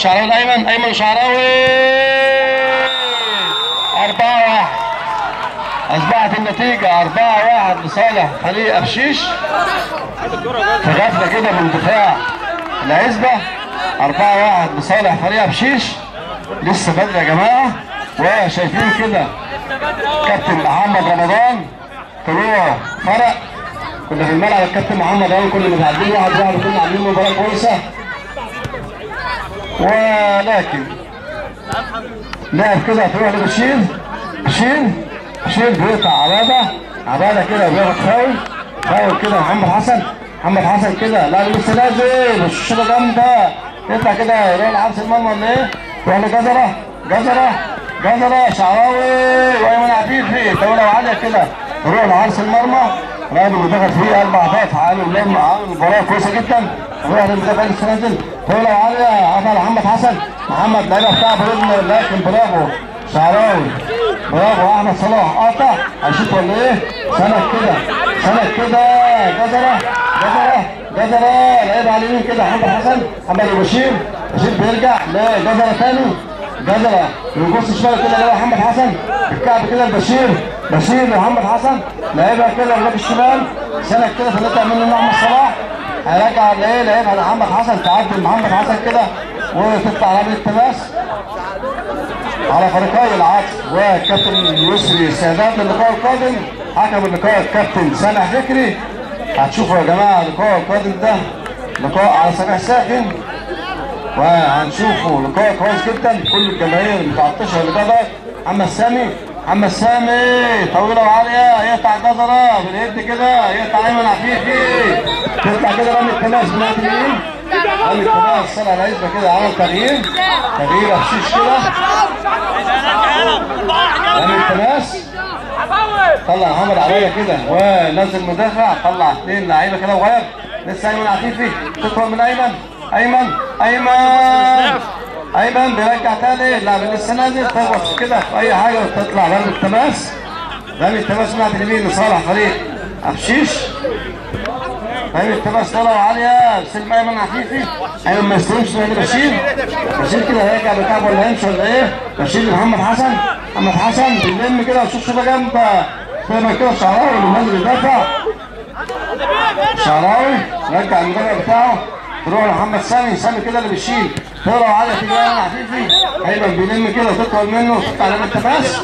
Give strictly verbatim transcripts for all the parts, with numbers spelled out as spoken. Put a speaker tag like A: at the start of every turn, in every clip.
A: الشعراوي الايمن، ايمن الشعراوي أربعة واحد. اصبحت النتيجه أربعة واحد لصالح فريق ابشيش في غفله كده من دفاع العزبه. أربعة واحد لصالح فريق ابشيش. لسه بدري يا جماعه، وشايفين كده كابتن محمد رمضان طلوع فرق. كنا في الملعب الكابتن محمد رمضان كنا متعادلين واحد واحد وكنا عاملين مباراه كويسه، ولكن لعب كده تروح لبشير. بشير بشير بيقطع عباده عباده كده وبياخد فاول فاول كده. محمد حسن محمد حسن كده لا لسه نازل والشوطه جامده، يطلع كده يروح لحارس المرمى ولا ايه؟ يروح لجزره جزره جزره شعراوي وايمن عفيفي طاوله عاليه كده يروح لحارس المرمى. الراجل اللي دخل فيه اربع اهداف عامل عامل مباراه كويسه جدا. يروح للمدافع لسه نازل طاوله عاليه عطى محمد حسن. محمد لعيبه بتاع برجل لكن برافو شعراوي برافو. احمد صلاح قاطع هيشوط ولا ايه؟ سند كده سند كده جزره جزره جزره لعيب على اليمين كده محمد حسن. محمد وبشير بشير بيرجع لجزره ثاني جزره يبص شمال كده لعيب محمد حسن الكعب كده لبشير. بشير لمحمد حسن لعيبها كده لجنب الشمال سند كده فنطلع منه احمد صلاح هيرجع لايه؟ لعيب على محمد حسن تعدل محمد حسن كده وتطلع على التماس على فريقي العطف والكابتن يسري استعداد للقاء القادم. حكم اللقاء الكابتن سامح فكري. هتشوفوا يا جماعه اللقاء القادم ده لقاء على سماح ساخن، وهنشوفوا لقاء كويس جدا. كل الجماهير المتعطشه اللي بدات. محمد سامي محمد سامي طويله وعاليه يقطع جزره باليد كده يقطع ايمن عفيفي تطلع كده رمي التماس من ناحيه اليمين. رمي التماس طلع العزبه كده عمل تغيير تغيير ابشيش كده. رمي التماس طلع محمد عبايه كده ونزل مدافع طلع اثنين لعيبه كده وغير. لسه ايمن عفيفي تدخل من ايمن ايمن ايمن ايمن بيرجع تاني. لا لسه نازل تخبط كده في اي حاجه وتطلع رمي التماس. رمي التماس من ناحيه اليمين لصالح فريق ابشيش. رمي التماس طلعوا عاليه سلم ايمن عفيفي. ايمن ما يستلمش من بشير. بشير كده هيرجع بكعبه ولا هيمشي ولا ايه؟ بشير لمحمد حسن. محمد حسن بيلم كده وشوف شوطه جامده زي كده شعراوي اللي نازل يدافع. شعراوي رجع المدافع بتاعه تروح لمحمد سامي. سامي كده اللي بيشيل طلعوا عاليه تيجي ايمن عفيفي. ايمن بيلم كده وتطول منه وتطلع رمي التماس.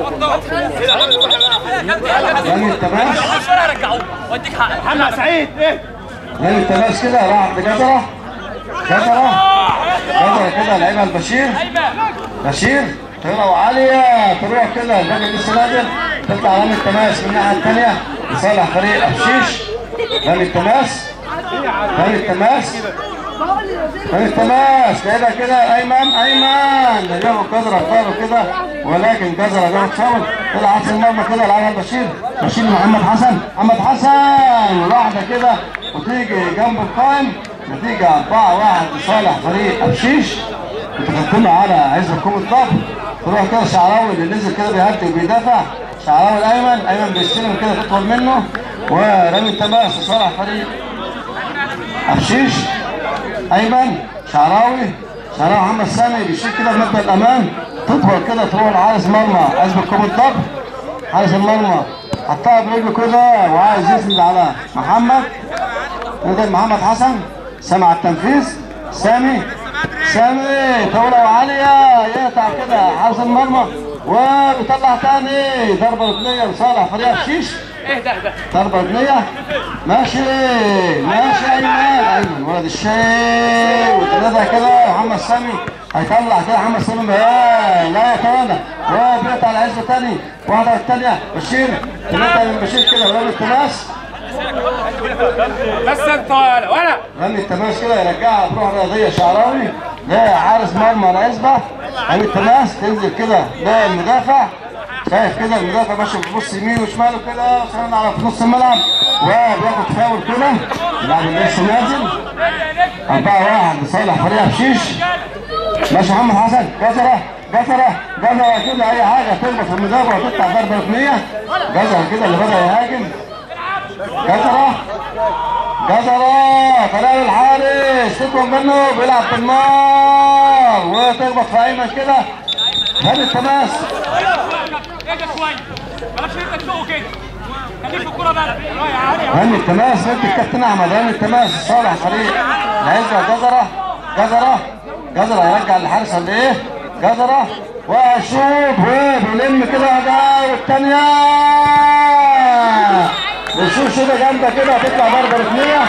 A: رمي التماس
B: محمد سعيد ايه؟
A: رمي التماس كده راح لجزره جزره جزره كده لعيبها البشير. بشير طلعوا عاليه تروح كده الراجل لسه نازل تطلع رمي التماس من الناحيه الثانيه لصالح فريق ابشيش. رمي التماس رمي التماس رمي التماس لعبها كده ايمن ايمن جابوا جزره اختاروا كده ولكن جزره جابت فاول. طلع عكس المرمى كده لعبها البشير. بشير محمد حسن محمد حسن واحده كده وتيجي جنب القائم. نتيجه أربعة واحد لصالح فريق ابشيش. متقدمه على عزبه كوم الطب. تروح كده شعراوي اللي نزل كده بيهدي وبيدافع. شعراوي الايمن ايمن بيستلم كده تطول منه ورمي التماس لصالح فريق ابشيش. ايمن شعراوي شعراوي محمد سامي بيشيل كده في مبدا الامان تطول كده تروح لحارس مرمى عزبه كوم الطب. حارس المرمى حطها برجله كده وعايز يسند على محمد. نزل محمد حسن سمع التنفيذ. سامي سامي طوله وعاليه يقطع كده حارس المرمى وبيطلع تاني ضربه ركنيه لصالح فريق ابشيش.
B: ايه ده ده
A: ضربه ركنيه ماشي ماشي ايمن ايمن ولد الشيء وثلاثه كده. محمد سامي هيطلع كده محمد سامي لا يتوانى وبيقطع العزبه تاني واحده والثانيه. بشير ثلاثه من بشير كده ورمي التماس.
B: بس انت ولا ولا
A: رمي التماس كده يرجعها بروح رياضيه شعراوي لحارس مرمى العزبه. رمي التماس تنزل كده للمدافع. شايف كده المدافع ماشي بيبص يمين وشماله كده وصلنا على في نص الملعب وبياخد فاول كده. اللاعب اللي لسه نازل. أربعة واحد لصالح فريق ابشيش. ماشي محمد حسن جزره جزره جزره كده اي حاجه تخبط في المدافع وتطلع ضربه ركنيه. جزره كده اللي بدا يهاجم. جزره جزره طلع الحارس تطلع منه بيلعب في النار اخبط في ايمن كده. رامي التماس.
B: اهدى شويه بلاش انت تسوقه كده. خليك في الكوره بقى.
A: رامي التماس ادي الكابتن احمد. رامي التماس صالح فريق العزبه. جزره جزره جزره يرجع للحارس ولا ايه؟ جزره وشوط وبيلم كده ده والثانيه بيشوط شوطه جامده كده هتطلع ضربه ركنيه.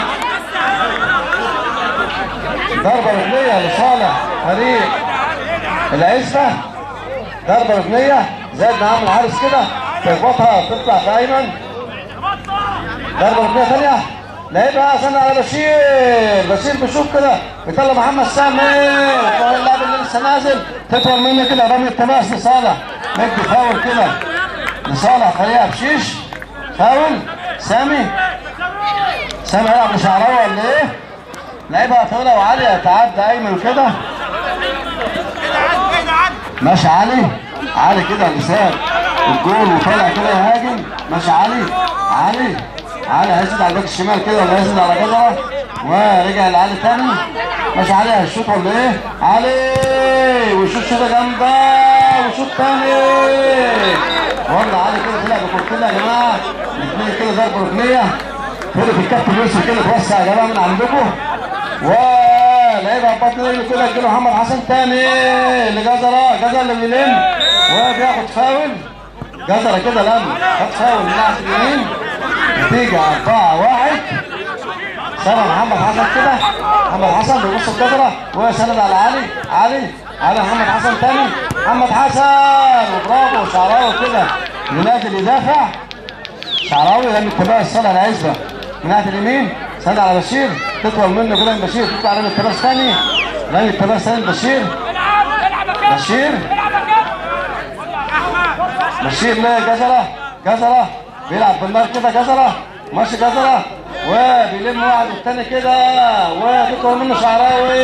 A: ضربه ركنيه لصالح فريق العزبه. ضربه ركنيه زاد معاهم الحارس كده تخبطها تطلع في ايمن. ضربه ركنيه ثانيه لعبها سنة على بشير. بشير بيشوف كده بيطلع محمد سامي اللاعب اللي لسه نازل تطول منه كده. رامي التماس لصالح مدي فاول كده لصالح فريق بشيش. فاول سامي. سامي هيلعب لشعراوي ولا ايه؟ لعبها طويله وعاليه تعدى ايمن كده. ماشي علي. علي كده لسان الجول وطالع كده يهاجم. ماشي علي. علي علي هيزيد على الباك الشمال كده ولا هيزيد على جزره ورجع لعلي تاني. ماشي علي هيشوط ولا ايه؟ علي ويشوط شوطه جامده وشوط تاني. والله علي كده طلع بكورتين يا جماعه. الاثنين كده ضربه ركنيه. فرقه الكابتن يوسف كده توسع يا جماعه من عندكم. ولعبها ببطن رجله كده اديله محمد حسن تاني لجزره. جزره اللي بيلم وبياخد فاول. جزره كده لم خد فاول من ناحيه اليمين. نتيجة أربعة واحد. سند محمد حسن كده. محمد حسن بيبص الجزرة وسند على علي. علي على محمد حسن تاني. محمد حسن وبرافو شعراوي كده ينازل يدافع. شعراوي لم التماس صالح العزبة من ناحية اليمين. سند على بشير تطول منه كده من بشير تطلع رامي التماس ثاني. رامي التماس ثاني بشير. بشير بشير ليه جزرة. جزرة بيلعب بالنار كده. جزره ماشي جزره وبيلم واحد والتاني كده وتطول منه شعراوي.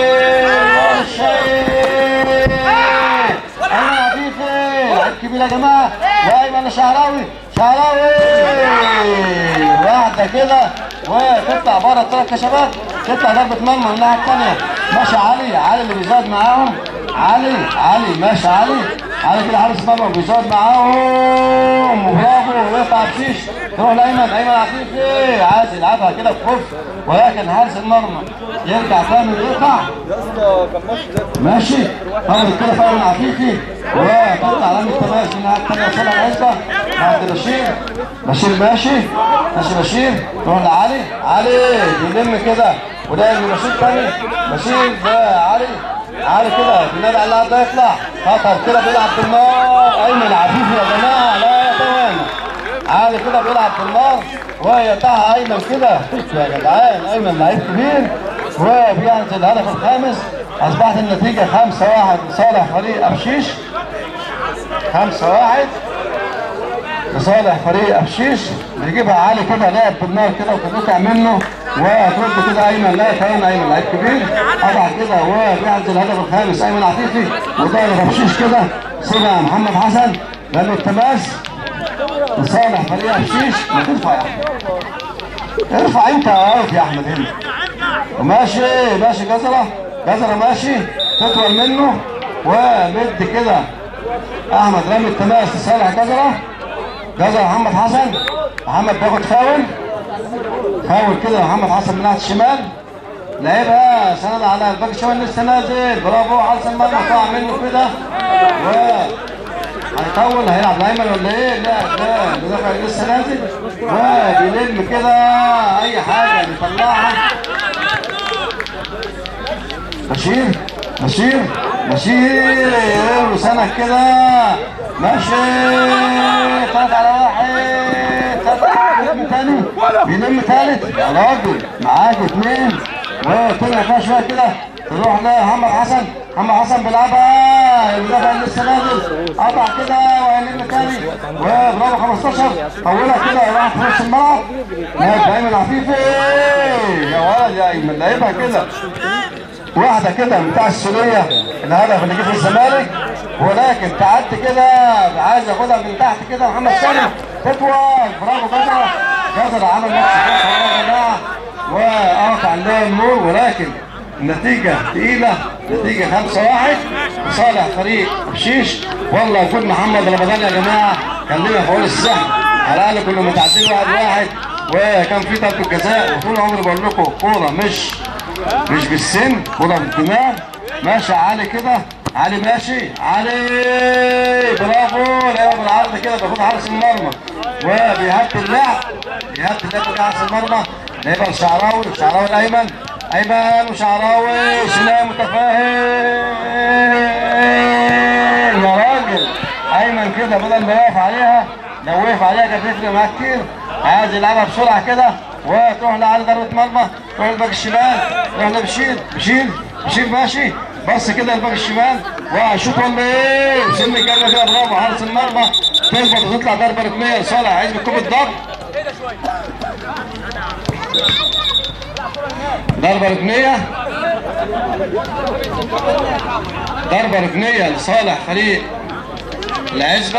A: ايمن عفيفي لعيب كبير يا جماعه. وايمن شعراوي. شعراوي واحده كده وتطلع بره الثلاث كشبات. تطلع ضربه مرمى من الناحيه الثانيه. ماشي علي. علي اللي بيزاد معاهم. علي علي ماشي علي. علي كده حارس مرمى بيزاد معاهم وبرافو ويقطع بشيش تروح لايمن. ايمن عفيفي عايز يلعبها كده بخف ولكن حارس المرمى يرجع تاني ويقطع. ماشي طبعا كده فاول عفيفي وتطلع رامي التماس من الناحيه الثانيه وصلها العزبه بعد بشير. بشير ماشي. ماشي بشير تروح لعلي. علي بيلم كده وده بشير تاني. بشير ده علي. علي كده بينادي على اللاعب ده يطلع خطر كده بيلعب بالنار. ايمن عفيفي يا جماعه لا يتوانى. علي كده بيلعب بالنار ويقطعها ايمن كده. يا جدعان ايمن لعيب كبير وبينزل الهدف الخامس. اصبحت النتيجه خمسة واحد لصالح فريق ابشيش. خمسة واحد لصالح فريق ابشيش. بيجيبها علي كده لعب بالنار كده وتتقطع منه وترد كده ايمن لا يتوانى. ايمن لعيب كبير قطع كده وبينزل الهدف الخامس. ايمن عفيفي وطاير ابشيش كده. سيبها محمد حسن رامي التماس لصالح فريق ابشيش. ما ترفع يا احمد. ارفع انت واقف يا احمد هنا. وماشي ماشي جزره. جزره ماشي تطول منه ومد كده احمد رامي التماس لصالح جزره. جزره محمد حسن. محمد بياخد فاول. فاول كده محمد حسن من ناحيه الشمال. لعبها سند على الباك الشمال لسه نازل. برافو حارس المرمى طلع منه كده و هيطول. هيلعب لايمن ولا ايه؟ لا ده المدافع لسه نازل وبيلم كده اي حاجه بيطلعها. بشير بشير بشير وسند كده ماشي. ثلاثة على واحد. ثلاثة على تاني بيلم ثالث يا راجل. معاك اثنين وطلع فيها شويه كده تروح لمحمد حسن. محمد حسن بيلعبها المدافع اللي لسه نازل قطع كده وهيلم تاني وبرافو خمستاشر. طولها كده راح في نص الملعب. لعب ايمن عفيفي يا ولد يا ايمن لعبها كده واحده كده بتاع السوريه الهدف اللي جه في الزمالك ولكن تعدي كده عايز ياخدها من تحت كده. محمد سامي تطول. برافو جزره. جزره عمل ماتش كويس يا جماعه وقطع عليه النور ولكن النتيجة تقيلة، نتيجة خمسة واحد لصالح فريق بشيش. والله يكون محمد رمضان يا جماعة كان لنا فوق السحر، على الأقل كنا متعادلين واحد واحد وكان في ضربة جزاء. وطول عمري بقول لكم كورة مش مش بالسن، كورة بالدماغ. ماشي علي كده، علي ماشي، علي برافو، لعبة بالعرض كده بياخد حارس المرمى وبيهدي اللعب، بيهدي اللعب بتاع حارس المرمى. لعبة الشعراوي، الشعراوي الأيمن، أيمن وشعراوي، سلام متفاهم يا راجل. أيمن كده بدل ما يقف عليها، لو وقف عليها كانت هتفرق معاه كتير. عايز يلعبها بسرعة كده وتروح لعلي ضربة مرمى، تروح للباك الشمال، تروح لبشير، بشير بشير ماشي، بص كده الباك الشمال وشوط ولا ايه؟ سن الجنة كده برافو حارس المرمى، تخبط وتطلع ضربة ركنية لصالح عايز بكوب الضغط. ضربة ركنية، ضربة ركنية لصالح فريق العزبة.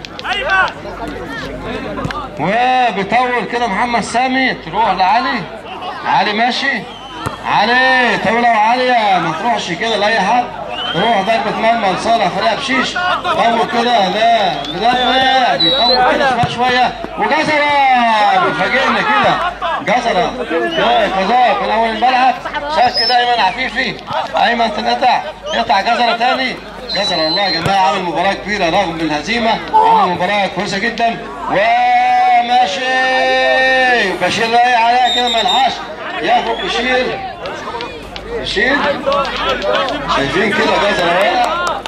A: وبيطول كده محمد سامي، تروح لعلي، علي ماشي، علي طولة وعالية ما تروحش كده لأي حد، تروح ضربة مرمى لصالح فريق بشيش. طول كده لا مدافع بيطول كده شوية شوية وجزرة بيفاجئنا كده، جزرة كذا في أول الملعب شاف كده أيمن عفيفي، أيمن تنقطع يقطع جزرة تاني. جزرة والله يا جماعة عامل مباراة كبيرة رغم من الهزيمة، عامل مباراة كويسة جدا وماشي. بشير رايح عليها كده ما يلحقش ياخد بشير، بشير شايفين كده جزرة واقع.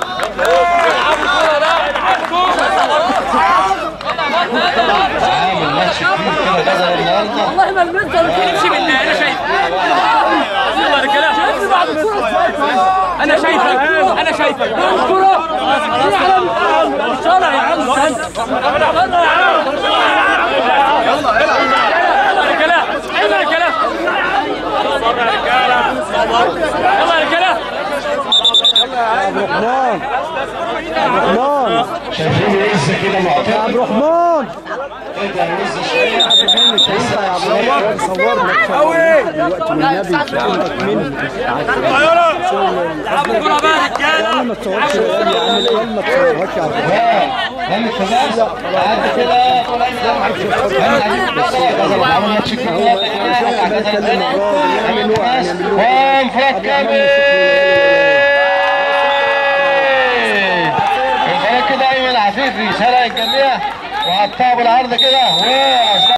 A: عامل ماتش كبير كده جزرة النهارده. والله ما المنظر تمشي بالله، انا شايف والله يا رجاله انا شايفك، انا شايفك الكرة طالع يا عم، يلا يلا يلا يا رجاله، يلا يا رجاله، يلا يا رجاله.
C: عبد الرحمن، عبد الرحمن
A: شايفين لسه كده معتاد
C: يا عبد الرحمن،
A: كده لسه شويه
C: صورنا قوي دلوقتي والنبي عندك مني
B: الكرة بقى رجاله،
C: ما تصورش يا عم القلب، ما تصورش يا عبد الرحمن.
A: رامي الخزاز قعد كده طلع ماتش كبير وانفراد كامل كده. ايمن عفيفي سرق الجميع وقطعه بالعرض كده و